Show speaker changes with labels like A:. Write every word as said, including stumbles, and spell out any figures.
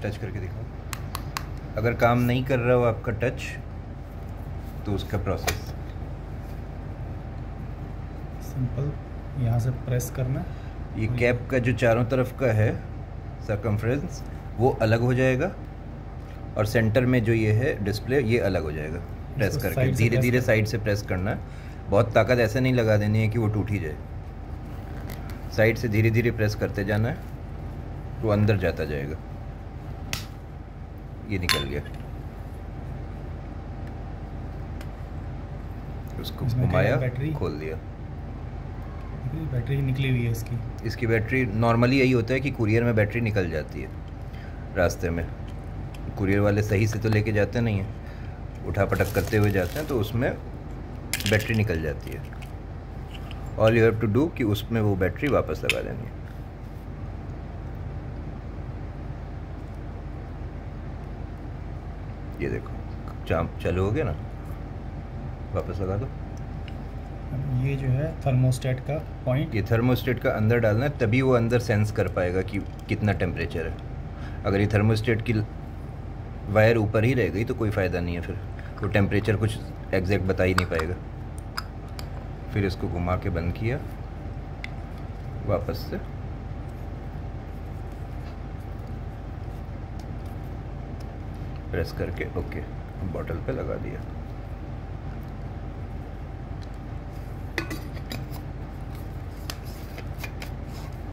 A: Touch करके दिखाओ। अगर काम नहीं कर रहा हो आपका टच तो उसका प्रोसेस
B: सिंपल, यहाँ से प्रेस करना।
A: ये कैप का जो चारों तरफ का है सर्कमफ्रेंस वो अलग हो जाएगा और सेंटर में जो ये है डिस्प्ले ये अलग हो जाएगा। प्रेस करके धीरे धीरे साइड से प्रेस करना है, बहुत ताकत ऐसे नहीं लगा देनी है कि वो टूट ही जाए। साइड से धीरे धीरे प्रेस करते जाना है, वो अंदर जाता जाएगा। ये निकल गया, उसको घुमाया, खोल दिया।
B: बैटरी निकली हुई है इसकी
A: इसकी बैटरी नॉर्मली यही होता है कि कुरियर में बैटरी निकल जाती है रास्ते में। कुरियर वाले सही से तो लेके जाते नहीं हैं, उठा पटक करते हुए जाते हैं, तो उसमें बैटरी निकल जाती है। All you have to do कि उसमें वो बैटरी वापस लगा देनी है। ये देखो चाम चालू हो गया ना, वापस लगा दो।
B: ये जो है थर्मोस्टेट का पॉइंट,
A: ये थर्मोस्टेट का अंदर डालना है, तभी वो अंदर सेंस कर पाएगा कि कितना टेम्परेचर है। अगर ये थर्मोस्टेट की वायर ऊपर ही रह गई तो कोई फ़ायदा नहीं है, फिर वो टेम्परेचर कुछ एग्जैक्ट बता ही नहीं पाएगा। फिर इसको घुमा के बंद किया वापस से, प्रेस करके ओके बॉटल पे लगा दिया।